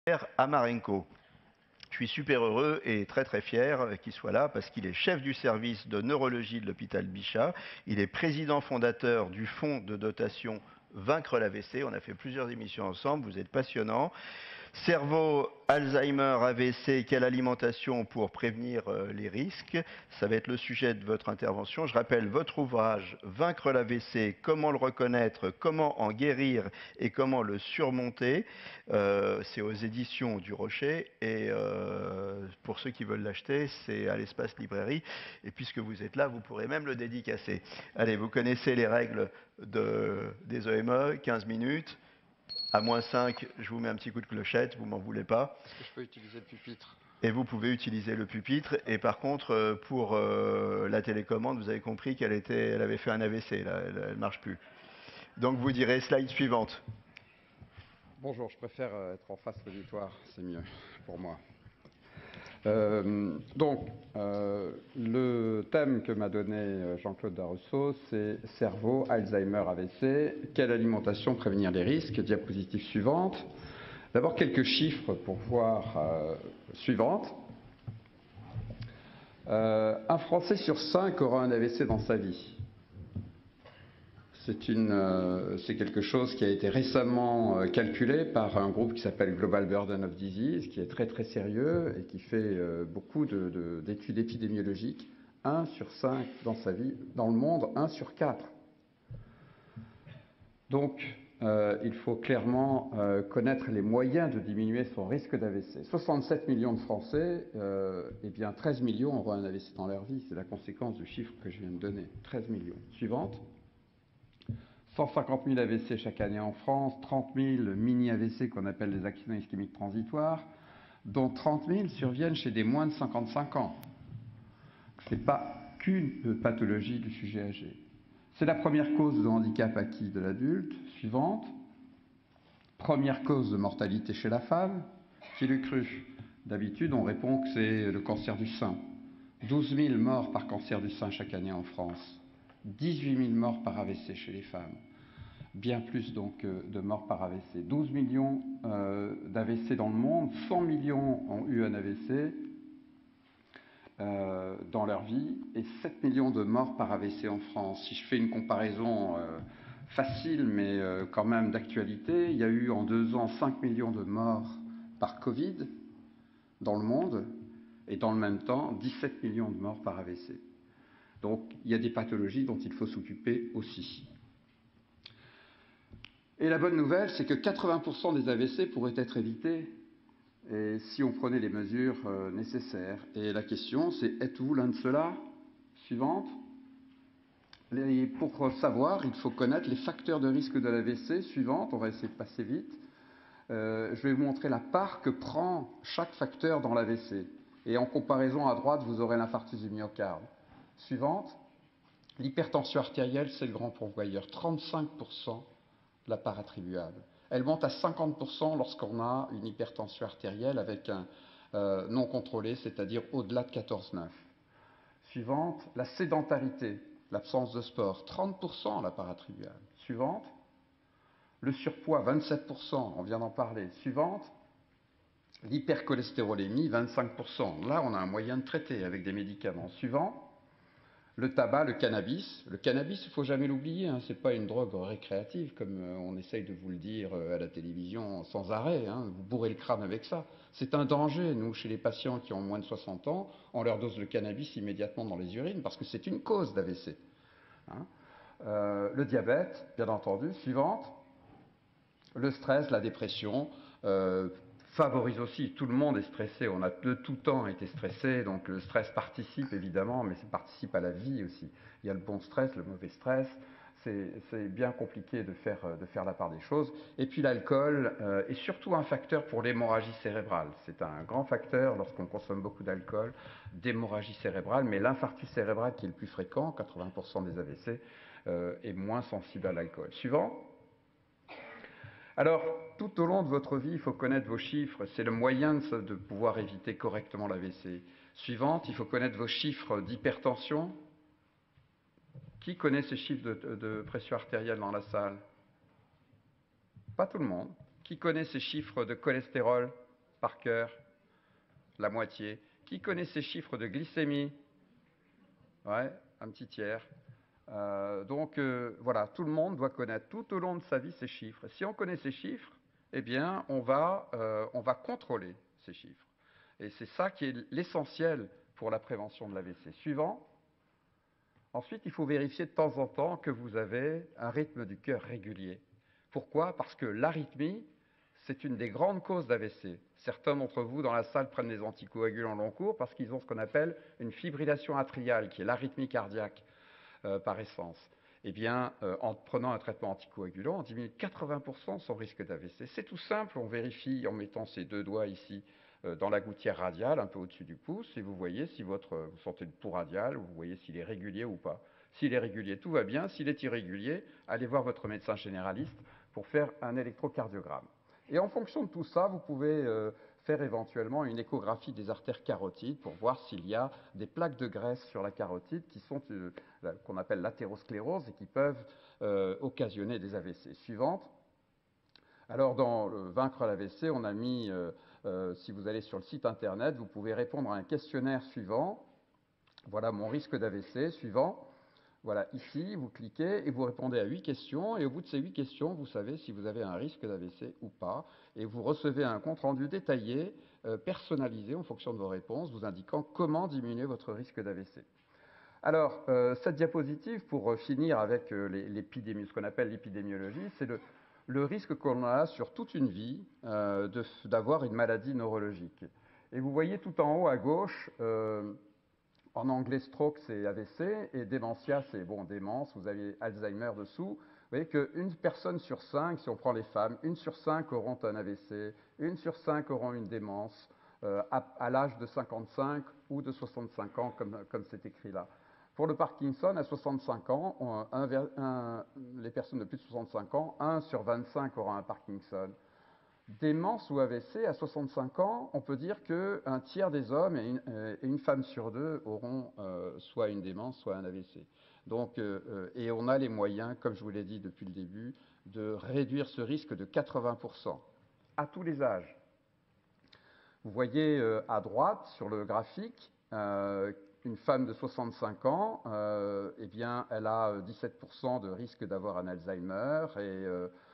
Amarenko. Je suis super heureux et très très fier qu'il soit là parce qu'il est chef du service de neurologie de l'hôpital Bichat. Il est président fondateur du fonds de dotation Vaincre l'AVC. On a fait plusieurs émissions ensemble, vous êtes passionnant. Cerveau, Alzheimer, AVC, quelle alimentation pour prévenir les risques? Ça va être le sujet de votre intervention. Je rappelle votre ouvrage Vaincre l'AVC, comment le reconnaître, comment en guérir et comment le surmonter. C'est aux éditions du Rocher et pour ceux qui veulent l'acheter, c'est à l'espace librairie. Et puisque vous êtes là, vous pourrez même le dédicacer. Allez, vous connaissez les règles des EME, 15 minutes. À -5, je vous mets un petit coup de clochette, vous m'en voulez pas. Est-ce que je peux utiliser le pupitre? Et vous pouvez utiliser le pupitre. Et par contre, pour la télécommande, vous avez compris qu'elle avait fait un AVC, là, elle ne marche plus. Donc vous direz slide suivante. Bonjour, je préfère être en face auditoire, c'est mieux pour moi. Le thème que m'a donné Jean-Claude Darousseau, c'est cerveau, Alzheimer, AVC, quelle alimentation prévenir les risques? Diapositive suivante. D'abord quelques chiffres pour voir suivante. Un Français sur 5 aura un AVC dans sa vie. C'est quelque chose qui a été récemment calculé par un groupe qui s'appelle Global Burden of Disease, qui est très très sérieux et qui fait beaucoup d'études épidémiologiques. 1 sur 5 dans sa vie, dans le monde, 1 sur 4. Donc, il faut clairement connaître les moyens de diminuer son risque d'AVC. 67 millions de Français, eh bien 13 millions auront un AVC dans leur vie. C'est la conséquence du chiffre que je viens de donner. 13 millions. Suivante. 150 000 AVC chaque année en France, 30 000 mini-AVC qu'on appelle des accidents ischémiques transitoires, dont 30 000 surviennent chez des moins de 55 ans. Ce n'est pas qu'une pathologie du sujet âgé. C'est la première cause de handicap acquis de l'adulte. Suivante. Première cause de mortalité chez la femme. Qui l'eût cru? D'habitude, on répond que c'est le cancer du sein. 12 000 morts par cancer du sein chaque année en France. 18 000 morts par AVC chez les femmes. Bien plus donc de morts par AVC. 12 millions d'AVC dans le monde, 100 millions ont eu un AVC dans leur vie et 7 millions de morts par AVC en France. Si je fais une comparaison facile mais quand même d'actualité, il y a eu en 2 ans 5 millions de morts par Covid dans le monde et dans le même temps 17 millions de morts par AVC. Donc il y a des pathologies dont il faut s'occuper aussi. Et la bonne nouvelle, c'est que 80% des AVC pourraient être évités et si on prenait les mesures nécessaires. Et la question, c'est êtes-vous l'un de ceux-là? Suivante. Pour savoir, il faut connaître les facteurs de risque de l'AVC. Suivante, on va essayer de passer vite. Je vais vous montrer la part que prend chaque facteur dans l'AVC. Et en comparaison, à droite, vous aurez l'infarctus du myocarde. Suivante. L'hypertension artérielle, c'est le grand pourvoyeur. 35% de la part attribuable. Elle monte à 50% lorsqu'on a une hypertension artérielle avec un non contrôlé, c'est-à-dire au-delà de 14,9. Suivante, la sédentarité, l'absence de sport, 30% la part attribuable. Suivante, le surpoids, 27%, on vient d'en parler. Suivante, l'hypercholestérolémie, 25%. Là, on a un moyen de traiter avec des médicaments. Suivant, le tabac, le cannabis. Le cannabis, il ne faut jamais l'oublier, hein, ce n'est pas une drogue récréative comme on essaye de vous le dire à la télévision sans arrêt. Hein, vous bourrez le crâne avec ça. C'est un danger. Nous, chez les patients qui ont moins de 60 ans, on leur dose le cannabis immédiatement dans les urines parce que c'est une cause d'AVC. Hein. Le diabète, bien entendu. Suivante. Le stress, la dépression. Favorise aussi, tout le monde est stressé, on a de tout temps été stressé, donc le stress participe évidemment, mais ça participe à la vie aussi. Il y a le bon stress, le mauvais stress, c'est bien compliqué de faire la part des choses. Et puis l'alcool est surtout un facteur pour l'hémorragie cérébrale. C'est un grand facteur lorsqu'on consomme beaucoup d'alcool, d'hémorragie cérébrale, mais l'infarctus cérébral qui est le plus fréquent, 80% des AVC, est moins sensible à l'alcool. Suivant. Alors, tout au long de votre vie, il faut connaître vos chiffres. C'est le moyen de pouvoir éviter correctement l'AVC. Suivante, il faut connaître vos chiffres d'hypertension. Qui connaît ces chiffres de pression artérielle dans la salle? Pas tout le monde. Qui connaît ces chiffres de cholestérol? par cœur? La moitié. Qui connaît ces chiffres de glycémie? Ouais, un petit tiers. Voilà, tout le monde doit connaître tout au long de sa vie ces chiffres. Si on connaît ces chiffres, eh bien, on va contrôler ces chiffres. Et c'est ça qui est l'essentiel pour la prévention de l'AVC. Suivant. Ensuite, il faut vérifier de temps en temps que vous avez un rythme du cœur régulier. Pourquoi? Parce que l'arythmie, c'est une des grandes causes d'AVC. Certains d'entre vous dans la salle prennent des anticoagulants long cours parce qu'ils ont ce qu'on appelle une fibrillation atriale, qui est l'arythmie cardiaque par essence. Eh bien, en prenant un traitement anticoagulant, on diminue de 80% son risque d'AVC. C'est tout simple, on vérifie en mettant ses deux doigts ici dans la gouttière radiale, un peu au-dessus du pouce, et vous voyez si vous sentez le pouls radial, vous voyez s'il est régulier ou pas. S'il est régulier, tout va bien. S'il est irrégulier, allez voir votre médecin généraliste pour faire un électrocardiogramme. Et en fonction de tout ça, vous pouvez faire éventuellement une échographie des artères carotides pour voir s'il y a des plaques de graisse sur la carotide qui sont qu'on appelle l'athérosclérose et qui peuvent occasionner des AVC. Suivante. Alors, dans Vaincre l'AVC, on a mis, si vous allez sur le site internet, vous pouvez répondre à un questionnaire suivant. Voilà mon risque d'AVC. Suivant. Voilà, ici, vous cliquez et vous répondez à 8 questions. Et au bout de ces 8 questions, vous savez si vous avez un risque d'AVC ou pas. Et vous recevez un compte-rendu détaillé, personnalisé en fonction de vos réponses, vous indiquant comment diminuer votre risque d'AVC. Alors, cette diapositive, pour finir avec ce qu'on appelle l'épidémiologie, c'est le risque qu'on a sur toute une vie d'avoir une maladie neurologique. Et vous voyez tout en haut à gauche, en anglais stroke c'est AVC et démentia c'est démence, vous avez Alzheimer dessous. Vous voyez qu'une personne sur 5, si on prend les femmes, 1 sur 5 auront un AVC, 1 sur 5 auront une démence à l'âge de 55 ou de 65 ans comme c'est écrit là. Pour le Parkinson, à 65 ans, les personnes de plus de 65 ans, 1 sur 25 aura un Parkinson. Démence ou AVC, à 65 ans, on peut dire qu'un tiers des hommes et une femme sur deux auront soit une démence, soit un AVC. Donc, et on a les moyens, comme je vous l'ai dit depuis le début, de réduire ce risque de 80%, à tous les âges. Vous voyez à droite, sur le graphique, une femme de 65 ans, eh bien, elle a 17% de risque d'avoir un Alzheimer et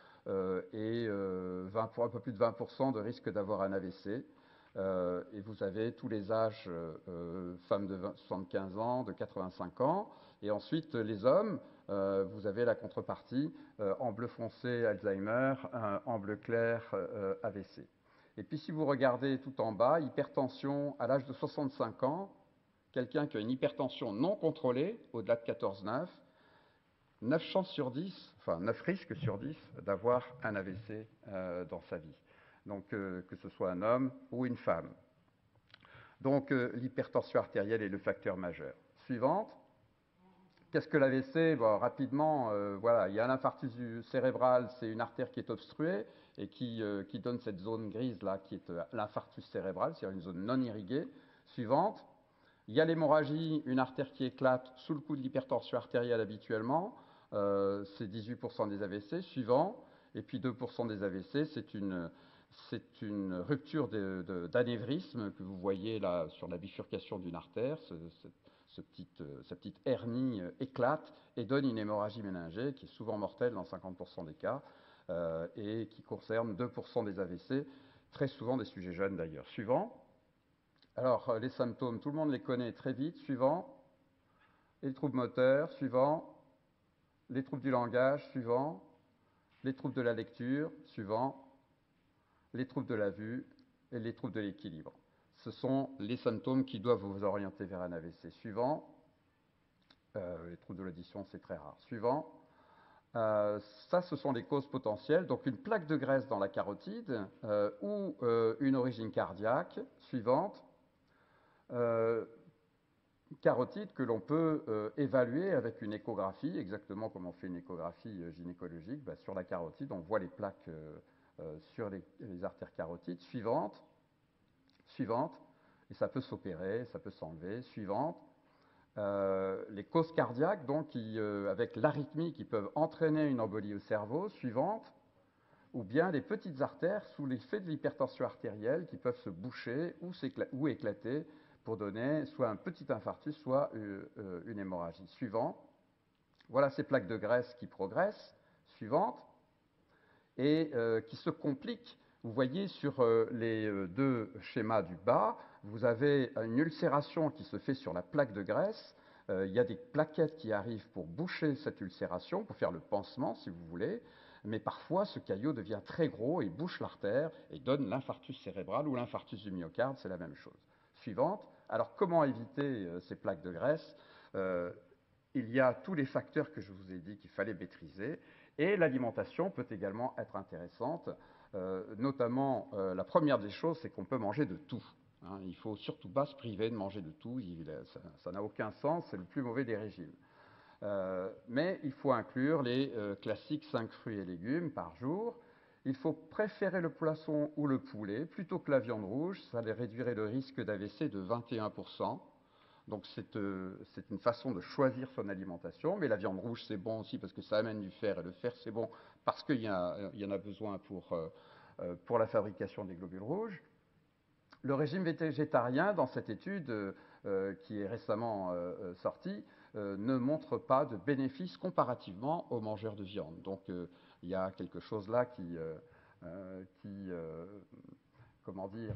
un peu plus de 20% de risque d'avoir un AVC. Et vous avez tous les âges, femmes de 75 ans, de 85 ans. Et ensuite, les hommes, vous avez la contrepartie, en bleu foncé, Alzheimer, en bleu clair, AVC. Et puis si vous regardez tout en bas, hypertension à l'âge de 65 ans, quelqu'un qui a une hypertension non contrôlée, au-delà de 14,9, 9 chances sur 10, enfin 9 risques sur 10 d'avoir un AVC dans sa vie. Donc que ce soit un homme ou une femme. Donc l'hypertension artérielle est le facteur majeur. Suivante. Qu'est-ce que l'AVC? Rapidement, voilà, il y a l'infarctus cérébral, c'est une artère qui est obstruée et qui donne cette zone grise là, qui est l'infarctus cérébral, c'est-à-dire une zone non irriguée. Suivante. Il y a l'hémorragie, une artère qui éclate sous le coup de l'hypertension artérielle habituellement. C'est 18% des AVC. Suivant. Et puis 2% des AVC, c'est une rupture d'anévrisme que vous voyez là sur la bifurcation d'une artère. Cette petite hernie éclate et donne une hémorragie méningée qui est souvent mortelle dans 50% des cas et qui concerne 2% des AVC, très souvent des sujets jeunes d'ailleurs. Suivant. Alors, les symptômes, tout le monde les connaît très vite. Suivant. Les troubles moteurs. Suivant. Les troubles du langage. Suivant. Les troubles de la lecture. Suivant. Les troubles de la vue et les troubles de l'équilibre. Ce sont les symptômes qui doivent vous orienter vers un AVC. Suivant. Les troubles de l'audition, c'est très rare. Suivant. Ça, ce sont les causes potentielles. Donc, une plaque de graisse dans la carotide ou une origine cardiaque. Suivante. Carotide que l'on peut évaluer avec une échographie, exactement comme on fait une échographie gynécologique. Sur la carotide, on voit les plaques sur les artères carotides. Suivante. Et ça peut s'opérer, ça peut s'enlever. Suivante. Les causes cardiaques, donc, avec l'arythmie, qui peuvent entraîner une embolie au cerveau. Suivante. ou bien les petites artères sous l'effet de l'hypertension artérielle qui peuvent se boucher ou éclater pour donner soit un petit infarctus, soit une hémorragie. Suivant, voilà ces plaques de graisse qui progressent, suivante, et qui se compliquent. Vous voyez sur les deux schémas du bas, vous avez une ulcération qui se fait sur la plaque de graisse. Il y a des plaquettes qui arrivent pour boucher cette ulcération, pour faire le pansement si vous voulez, mais parfois ce caillot devient très gros et bouche l'artère et donne l'infarctus cérébral ou l'infarctus du myocarde, c'est la même chose. Suivante, alors comment éviter ces plaques de graisse? Il y a tous les facteurs que je vous ai dit qu'il fallait maîtriser, et l'alimentation peut également être intéressante, notamment la première des choses, c'est qu'on peut manger de tout. Hein, il ne faut surtout pas se priver de manger de tout, ça n'a aucun sens, c'est le plus mauvais des régimes. Mais il faut inclure les classiques 5 fruits et légumes par jour. Il faut préférer le poisson ou le poulet plutôt que la viande rouge, ça réduirait le risque d'AVC de 21%. Donc c'est une façon de choisir son alimentation, mais la viande rouge c'est bon aussi parce que ça amène du fer, et le fer c'est bon parce qu'il y en a besoin pour la fabrication des globules rouges. Le régime végétarien, dans cette étude qui est récemment sortie, ne montre pas de bénéfices comparativement aux mangeurs de viande. Donc il y a quelque chose là comment dire,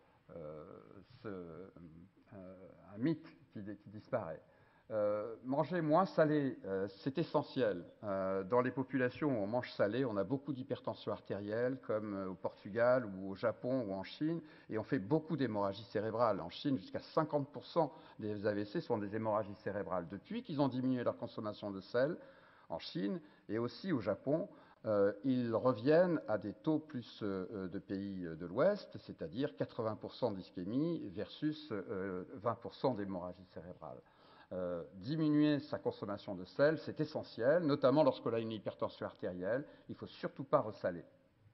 un mythe qui disparaît. Manger moins salé, c'est essentiel. Dans les populations où on mange salé, on a beaucoup d'hypertension artérielle, comme au Portugal ou au Japon ou en Chine, et on fait beaucoup d'hémorragies cérébrales. En Chine, jusqu'à 50% des AVC sont des hémorragies cérébrales. Depuis qu'ils ont diminué leur consommation de sel, en Chine et aussi au Japon, ils reviennent à des taux plus de pays de l'Ouest, c'est-à-dire 80% d'ischémie versus 20% d'hémorragie cérébrale. Diminuer sa consommation de sel, c'est essentiel, notamment lorsqu'on a une hypertension artérielle. Il ne faut surtout pas ressaler.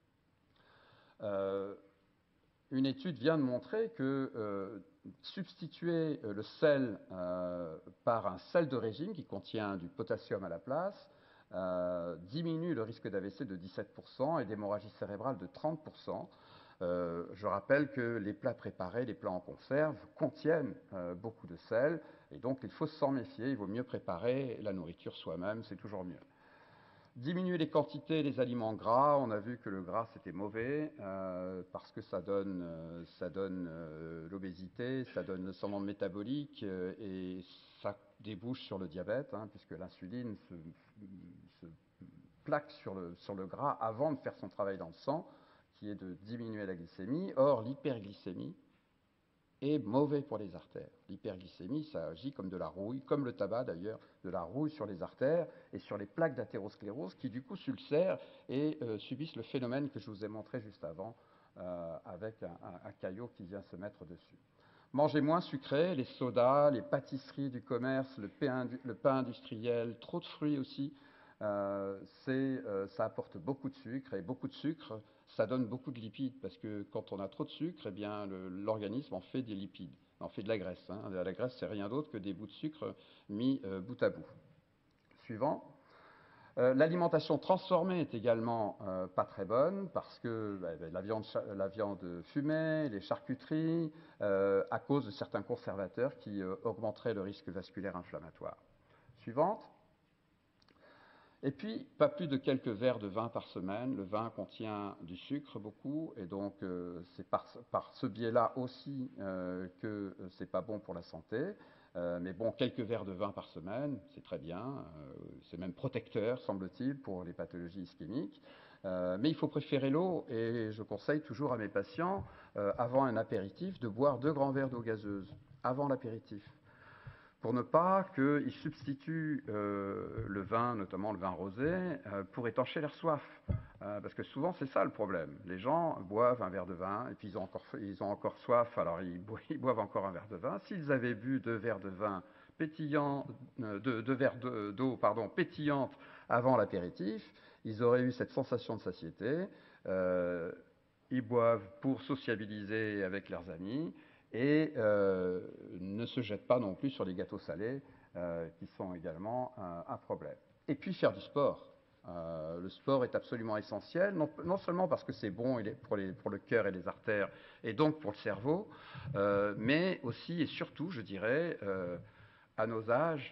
Une étude vient de montrer que substituer le sel par un sel de régime qui contient du potassium à la place diminue le risque d'AVC de 17% et d'hémorragie cérébrale de 30%. Je rappelle que les plats préparés, les plats en conserve, contiennent beaucoup de sel, et donc il faut s'en méfier, il vaut mieux préparer la nourriture soi-même, c'est toujours mieux. Diminuer les quantités des aliments gras, on a vu que le gras c'était mauvais parce que ça donne l'obésité, ça donne le syndrome métabolique et ça débouche sur le diabète, hein, puisque l'insuline se plaque sur le gras avant de faire son travail dans le sang, qui est de diminuer la glycémie. Or, l'hyperglycémie est mauvais pour les artères. L'hyperglycémie, ça agit comme de la rouille, comme le tabac d'ailleurs, de la rouille sur les artères et sur les plaques d'athérosclérose qui du coup s'ulcèrent et subissent le phénomène que je vous ai montré juste avant avec un caillot qui vient se mettre dessus. Mangez moins sucré, les sodas, les pâtisseries du commerce, le pain industriel, trop de fruits aussi, ça apporte beaucoup de sucre, et beaucoup de sucre, ça donne beaucoup de lipides, parce que quand on a trop de sucre, eh bien, l'organisme en fait des lipides, en fait de la graisse. Hein. La graisse, c'est rien d'autre que des bouts de sucre mis bout à bout. Suivant. L'alimentation transformée est également pas très bonne parce que la viande fumée, les charcuteries, à cause de certains conservateurs qui augmenteraient le risque vasculaire inflammatoire. Suivante. Et puis, pas plus de quelques verres de vin par semaine. Le vin contient du sucre beaucoup, et donc c'est par ce biais-là aussi que c'est pas bon pour la santé. Mais bon, quelques verres de vin par semaine, c'est très bien. C'est même protecteur, semble-t-il, pour les pathologies ischémiques. Mais il faut préférer l'eau, et je conseille toujours à mes patients, avant un apéritif, de boire 2 grands verres d'eau gazeuse, avant l'apéritif, pour ne pas qu'ils substituent le vin, notamment le vin rosé, pour étancher leur soif. Parce que souvent, c'est ça le problème. Les gens boivent un verre de vin, et puis ils ont encore soif, alors ils boivent encore un verre de vin. S'ils avaient bu 2 verres de vin pétillant, 2 verres d'eau pétillante avant l'apéritif, ils auraient eu cette sensation de satiété. Ils boivent pour sociabiliser avec leurs amis, et ne se jettent pas non plus sur les gâteaux salés qui sont également un problème. Et puis faire du sport. Le sport est absolument essentiel, non seulement parce que c'est bon pour le cœur et les artères, et donc pour le cerveau, mais aussi et surtout, je dirais, à nos âges,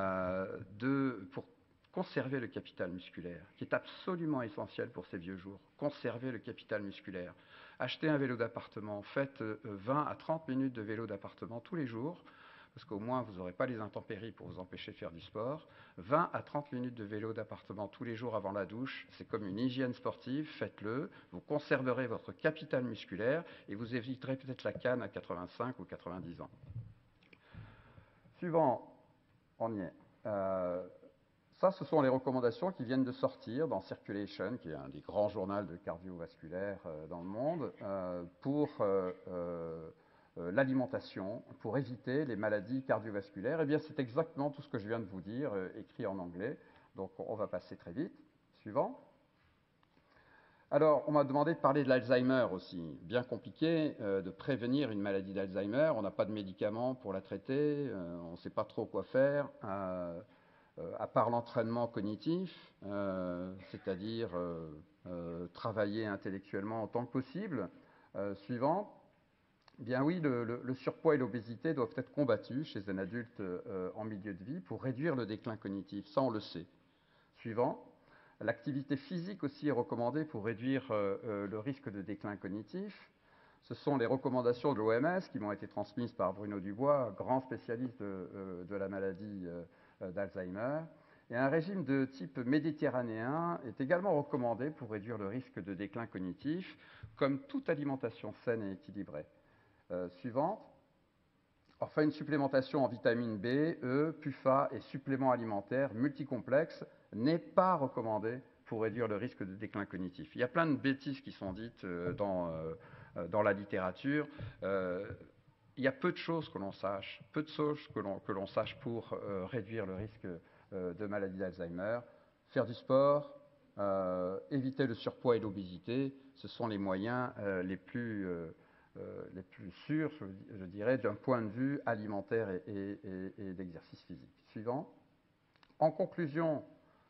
pour conserver le capital musculaire, qui est absolument essentiel pour ces vieux jours. Conserver le capital musculaire. Achetez un vélo d'appartement, faites 20 à 30 minutes de vélo d'appartement tous les jours, parce qu'au moins vous n'aurez pas les intempéries pour vous empêcher de faire du sport. 20 à 30 minutes de vélo d'appartement tous les jours avant la douche, c'est comme une hygiène sportive, faites-le, vous conserverez votre capital musculaire et vous éviterez peut-être la canne à 85 ou 90 ans. Suivant, on y est. Ça, ce sont les recommandations qui viennent de sortir dans Circulation, qui est un des grands journaux de cardiovasculaire dans le monde, pour l'alimentation, pour éviter les maladies cardiovasculaires. Eh bien, c'est exactement tout ce que je viens de vous dire, écrit en anglais. Donc, on va passer très vite. Suivant. Alors, on m'a demandé de parler de l'Alzheimer aussi. Bien compliqué de prévenir une maladie d'Alzheimer. On n'a pas de médicaments pour la traiter. On ne sait pas trop quoi faire. À part l'entraînement cognitif, c'est-à-dire travailler intellectuellement autant que possible. Suivant. Bien oui, le surpoids et l'obésité doivent être combattus chez un adulte en milieu de vie pour réduire le déclin cognitif. Ça, on le sait. Suivant. L'activité physique aussi est recommandée pour réduire le risque de déclin cognitif. Ce sont les recommandations de l'OMS qui m'ont été transmises par Bruno Dubois, grand spécialiste de la maladie d'Alzheimer. Et un régime de type méditerranéen est également recommandé pour réduire le risque de déclin cognitif, comme toute alimentation saine et équilibrée. Suivante. Enfin, une supplémentation en vitamine B, E, PUFA et suppléments alimentaires multicomplexes n'est pas recommandée pour réduire le risque de déclin cognitif. Il y a plein de bêtises qui sont dites dans la littérature. Il y a peu de choses que l'on sache, que l'on sache pour réduire le risque de maladie d'Alzheimer. Faire du sport, éviter le surpoids et l'obésité, ce sont les moyens les plus sûrs, je dirais, d'un point de vue alimentaire et d'exercice physique. Suivant. En conclusion,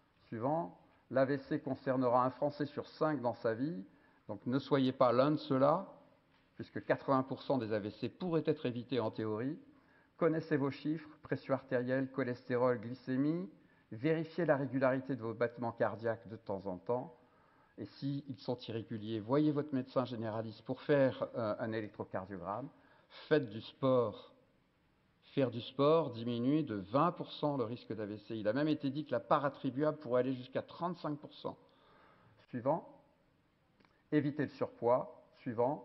l'AVC concernera un Français sur 5 dans sa vie, donc ne soyez pas l'un de ceux-là, puisque 80% des AVC pourraient être évités en théorie. Connaissez vos chiffres, pression artérielle, cholestérol, glycémie, vérifiez la régularité de vos battements cardiaques de temps en temps. Et s'ils sont irréguliers, voyez votre médecin généraliste pour faire un électrocardiogramme. Faites du sport. Faire du sport diminue de 20% le risque d'AVC. Il a même été dit que la part attribuable pourrait aller jusqu'à 35%. Suivant. Évitez le surpoids. Suivant.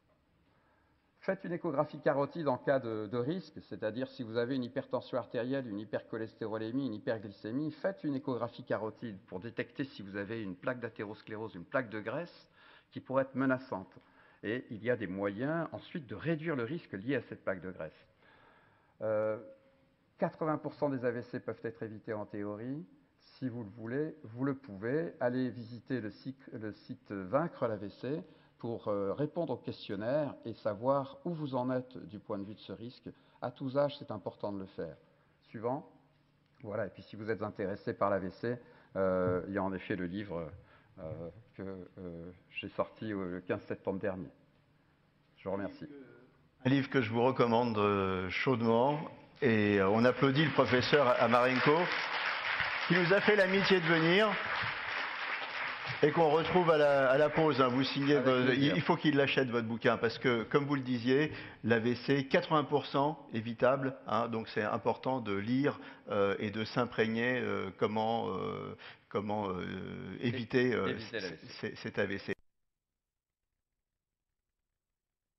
Faites une échographie carotide en cas de risque, c'est-à-dire si vous avez une hypertension artérielle, une hypercholestérolémie, une hyperglycémie, faites une échographie carotide pour détecter si vous avez une plaque d'athérosclérose, une plaque de graisse qui pourrait être menaçante. Et il y a des moyens ensuite de réduire le risque lié à cette plaque de graisse. 80% des AVC peuvent être évités en théorie. Si vous le voulez, vous le pouvez. Allez visiter le site Vaincre l'AVC pour répondre au questionnaire et savoir où vous en êtes du point de vue de ce risque. À tous âges, c'est important de le faire. Suivant. Voilà, et puis si vous êtes intéressé par l'AVC, il y a en effet le livre que j'ai sorti le 15 septembre dernier. Je vous remercie. Un livre que je vous recommande chaudement, et on applaudit le professeur Amarenko, qui nous a fait l'amitié de venir, et qu'on retrouve à la pause. Vous signez, il faut qu'il l'achète votre bouquin, parce que, comme vous le disiez, l'AVC, 80% évitable, donc c'est important de lire et de s'imprégner comment éviter cet AVC.